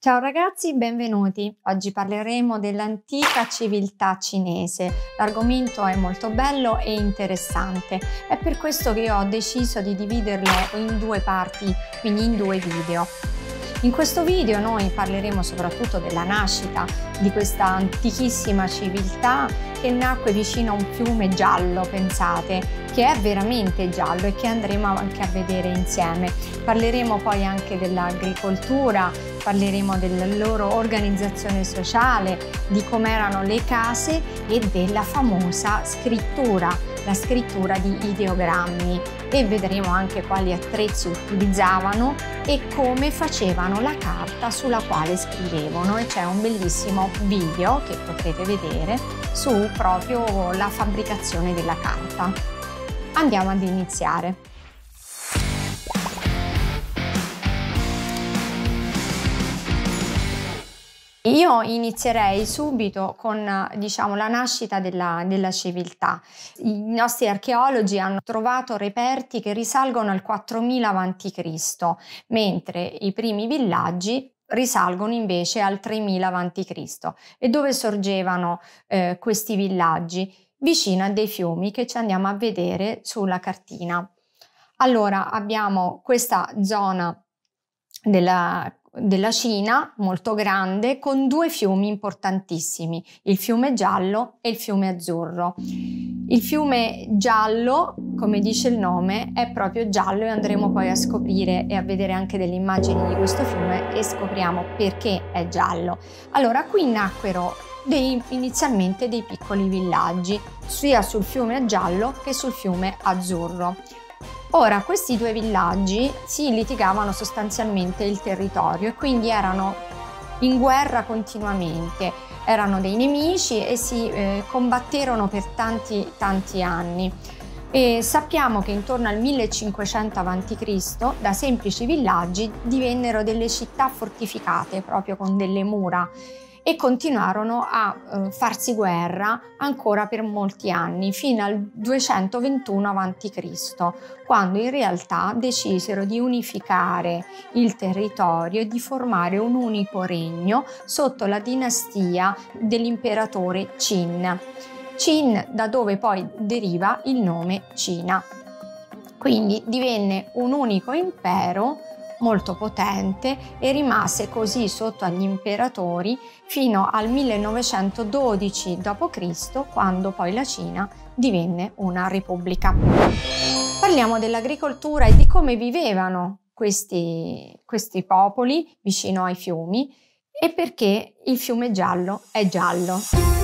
Ciao ragazzi, benvenuti. Oggi parleremo dell'antica civiltà cinese. L'argomento è molto bello e interessante. È per questo che ho deciso di dividerlo in due parti, quindi in due video. In questo video noi parleremo soprattutto della nascita di questa antichissima civiltà che nacque vicino a un fiume giallo, pensate, che è veramente giallo e che andremo anche a vedere insieme. Parleremo poi anche dell'agricoltura, parleremo della loro organizzazione sociale, di come erano le case e della famosa scrittura, la scrittura di ideogrammi, e vedremo anche quali attrezzi utilizzavano e come facevano la carta sulla quale scrivevano, e c'è un bellissimo video che potrete vedere su proprio la fabbricazione della carta. Andiamo ad iniziare. Io inizierei subito con, la nascita della civiltà. I nostri archeologi hanno trovato reperti che risalgono al 4000 a.C., mentre i primi villaggi risalgono invece al 3000 a.C. E dove sorgevano questi villaggi? Vicino a dei fiumi che ci andiamo a vedere sulla cartina. Allora, abbiamo questa zona della Cina molto grande con due fiumi importantissimi, il fiume Giallo e il fiume Azzurro. Il fiume Giallo, come dice il nome, è proprio giallo e andremo poi a scoprire e a vedere anche delle immagini di questo fiume e scopriamo perché è giallo. Allora, qui nacquero inizialmente dei piccoli villaggi, sia sul fiume Giallo che sul fiume Azzurro. Ora, questi due villaggi si litigavano sostanzialmente il territorio e quindi erano in guerra continuamente, erano dei nemici e si combatterono per tanti anni. E sappiamo che intorno al 1500 a.C. da semplici villaggi divennero delle città fortificate proprio con delle mura, e continuarono a farsi guerra ancora per molti anni, fino al 221 a.C., quando in realtà decisero di unificare il territorio e di formare un unico regno sotto la dinastia dell'imperatore Qin. Qin, da dove poi deriva il nome Cina. Quindi divenne un unico impero molto potente e rimase così sotto agli imperatori fino al 1912 d.C., quando poi la Cina divenne una repubblica. Parliamo dell'agricoltura e di come vivevano questi popoli vicino ai fiumi e perché il fiume Giallo è giallo.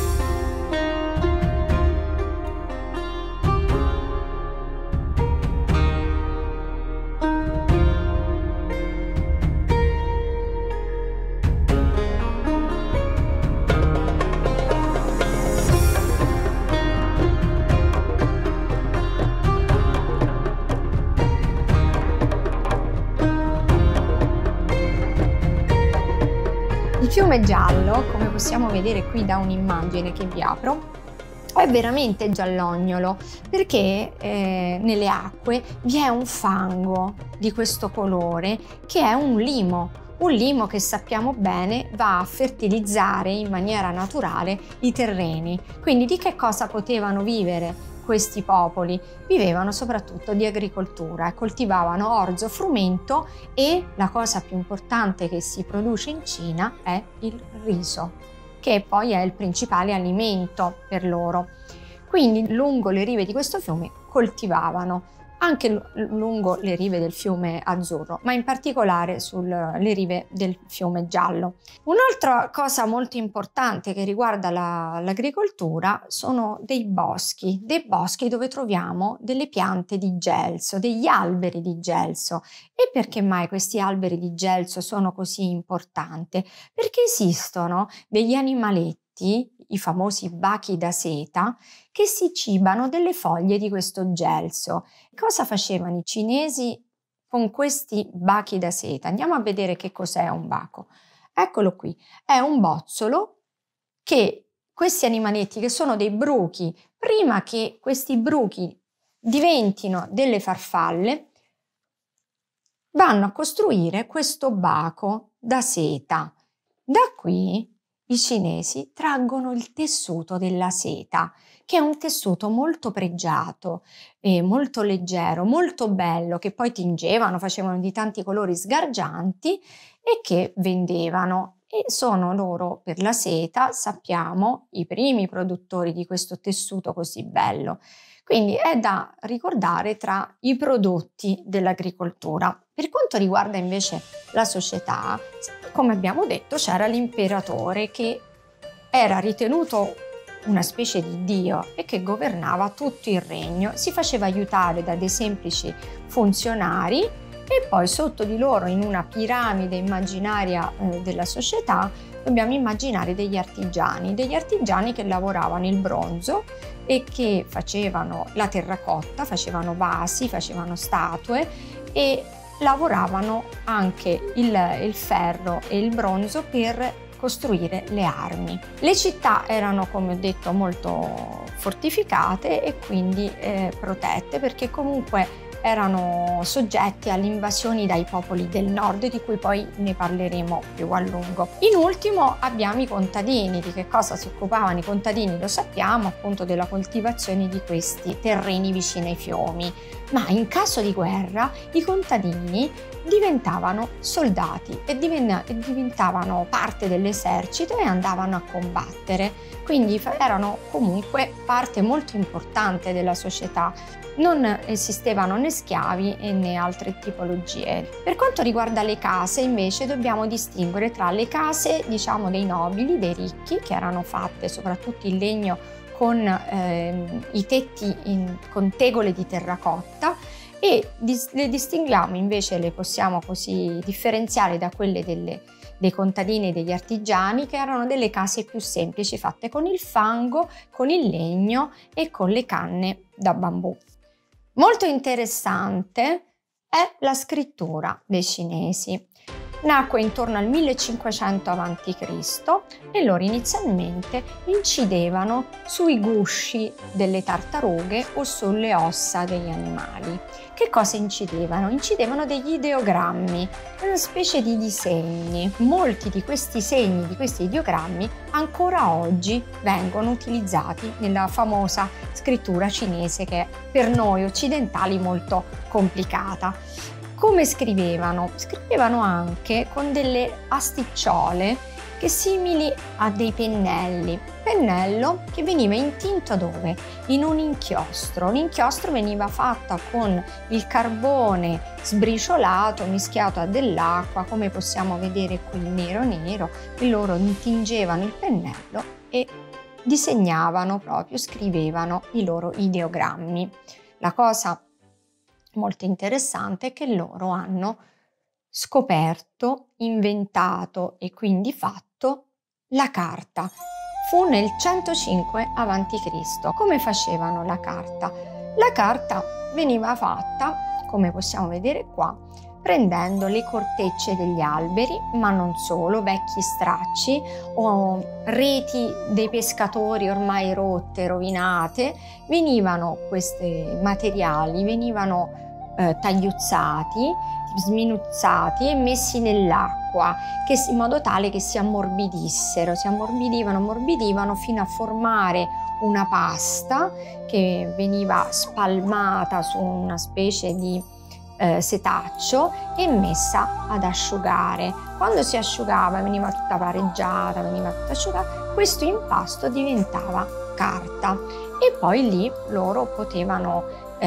Il fiume Giallo, come possiamo vedere qui da un'immagine che vi apro, è veramente giallognolo perché nelle acque vi è un fango di questo colore che è un limo che sappiamo bene va a fertilizzare in maniera naturale i terreni. Quindi di che cosa potevano vivere questi popoli? Vivevano soprattutto di agricoltura, coltivavano orzo, frumento e la cosa più importante che si produce in Cina è il riso, che poi è il principale alimento per loro. Quindi lungo le rive di questo fiume coltivavano, anche lungo le rive del fiume Azzurro, ma in particolare sulle rive del fiume Giallo. Un'altra cosa molto importante che riguarda l'agricoltura sono dei boschi dove troviamo delle piante di gelso, degli alberi di gelso. E perché mai questi alberi di gelso sono così importanti? Perché esistono degli animaletti, i famosi bachi da seta, che si cibano delle foglie di questo gelso. Cosa facevano i cinesi con questi bachi da seta? Andiamo a vedere che cos'è un baco. Eccolo qui, è un bozzolo che questi animaletti, che sono dei bruchi, prima che questi bruchi diventino delle farfalle, vanno a costruire questo baco da seta Da qui i cinesi traggono il tessuto della seta, che è un tessuto molto pregiato, molto leggero, molto bello, che poi tingevano, facevano di tanti colori sgargianti e che vendevano. E sono loro, per la seta, sappiamo, i primi produttori di questo tessuto così bello. Quindi è da ricordare tra i prodotti dell'agricoltura. Per quanto riguarda invece la società, come abbiamo detto, c'era l'imperatore che era ritenuto una specie di dio e che governava tutto il regno. Si faceva aiutare da dei semplici funzionari e poi sotto di loro, in una piramide immaginaria della società, dobbiamo immaginare degli artigiani che lavoravano il bronzo e che facevano la terracotta, facevano vasi, facevano statue e lavoravano anche il ferro e il bronzo per costruire le armi. Le città erano, come ho detto, molto fortificate e quindi protette, perché comunque erano soggetti alle invasioni dai popoli del nord, di cui poi ne parleremo più a lungo. In ultimo abbiamo i contadini. Di che cosa si occupavano i contadini? Lo sappiamo, appunto della coltivazione di questi terreni vicini ai fiumi. Ma in caso di guerra i contadini diventavano soldati e diventavano parte dell'esercito e andavano a combattere. Quindi erano comunque parte molto importante della società. Non esistevano né schiavi né altre tipologie. Per quanto riguarda le case, invece, dobbiamo distinguere tra le case, diciamo, dei nobili, dei ricchi, che erano fatte soprattutto in legno con i tetti con tegole di terracotta, e le distinguiamo invece, le possiamo così differenziare da quelle dei contadini e degli artigiani, che erano delle case più semplici, fatte con il fango, con il legno e con le canne da bambù. Molto interessante è la scrittura dei cinesi. Nacque intorno al 1500 a.C. e loro inizialmente incidevano sui gusci delle tartarughe o sulle ossa degli animali. Che cosa incidevano? Incidevano degli ideogrammi, una specie di disegni. Molti di questi segni, di questi ideogrammi, ancora oggi vengono utilizzati nella famosa scrittura cinese, che è per noi occidentali molto complicata. Come scrivevano? Scrivevano anche con delle asticciole che simili a dei pennelli. Pennello che veniva intinto dove? In un inchiostro. L'inchiostro veniva fatto con il carbone sbriciolato mischiato a dell'acqua, come possiamo vedere qui nero nero, e loro intingevano il pennello e disegnavano proprio, scrivevano i loro ideogrammi. La cosa molto interessante è che loro hanno scoperto, inventato e quindi fatto la carta. Fu nel 105 a.C. Come facevano la carta? La carta veniva fatta, come possiamo vedere qua, prendendo le cortecce degli alberi, ma non solo, vecchi stracci o reti dei pescatori ormai rotte, rovinate. Questi materiali venivano tagliuzzati, sminuzzati e messi nell'acqua, in modo tale che si ammorbidissero, si ammorbidivano fino a formare una pasta che veniva spalmata su una specie di setaccio e messa ad asciugare. Quando si asciugava, veniva tutta pareggiata, veniva tutta asciugata, questo impasto diventava carta e poi lì loro potevano,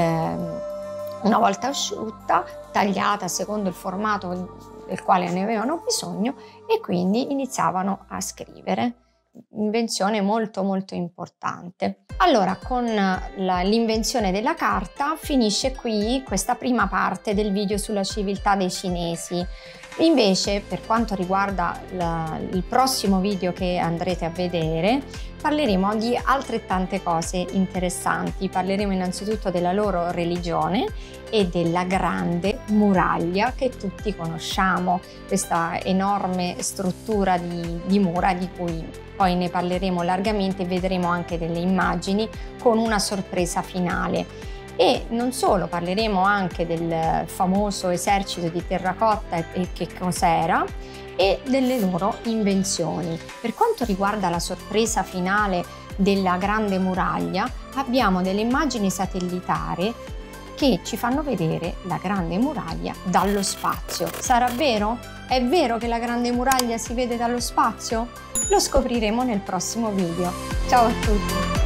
una volta asciutta, tagliata secondo il formato del quale ne avevano bisogno, e quindi iniziavano a scrivere. Invenzione molto molto importante. Allora, con l'invenzione della carta finisce qui questa prima parte del video sulla civiltà dei cinesi. Invece, per quanto riguarda il prossimo video che andrete a vedere, parleremo di altrettante cose interessanti. Parleremo innanzitutto della loro religione e della grande muraglia che tutti conosciamo, questa enorme struttura di mura di cui poi ne parleremo largamente e vedremo anche delle immagini con una sorpresa finale. E non solo, parleremo anche del famoso esercito di terracotta e che cos'era, e delle loro invenzioni. Per quanto riguarda la sorpresa finale della Grande Muraglia, abbiamo delle immagini satellitari che ci fanno vedere la Grande Muraglia dallo spazio. Sarà vero? È vero che la Grande Muraglia si vede dallo spazio? Lo scopriremo nel prossimo video. Ciao a tutti!